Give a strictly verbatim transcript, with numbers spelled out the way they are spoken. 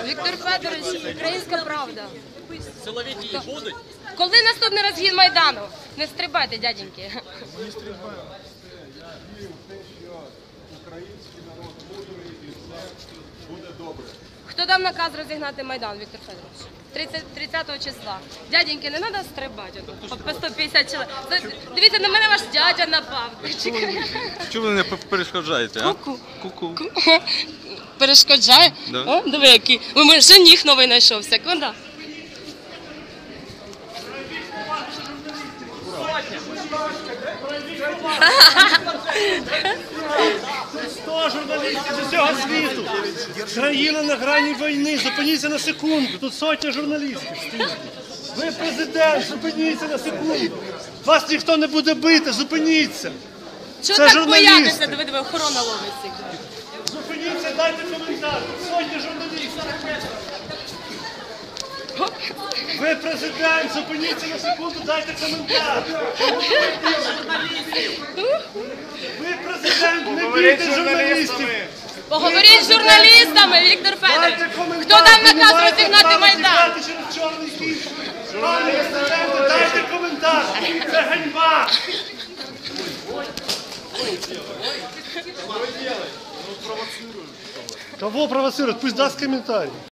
Віктор Федорович, українська правда. Силовики будуть? Коли наступний розгін Майдану? Не стрибайте, дяденьки. Ми не стрибаємо. Я вірю в те, що український народ мудрий і все буде добре. Хто дав наказ розігнати Майдан, Віктор Федорович? тридцятого числа. Дяденьки, не треба стрибати по по сто п'ятдесят чоловік. Дивіться, на мене ваш дядя напав. Чому ви не перешкоджаєте, а? Ку-ку. Ку-ку. Перешкоджає? Да. О, диви, який. У мене жених новий знайшовся. Куди? сто журналістів з усього світу. Країна на грані війни. Зупиніться на секунду. Тут сотня журналістів стоїть. Ви президент, зупиніться на секунду. Вас ніхто не буде бити, зупиніться. Чого Це так журналісти. боятися? Диви, диви, охорона ловить всіх. Зупиніться, дайте коментар. Сотня журналістів. Ви президент, зупиніться на секунду, дайте коментар. Ви президент, не бійте журналістів. Поговоріть з журналістами, Віктор Федорович. Дайте коментар. Хто дав Ви не наказ маєте розігнати права Майдан? тікати через чорний хід. Пане президенте, дайте коментар. Це ганьба. Кого провоцируют? Пусть даст комментарий.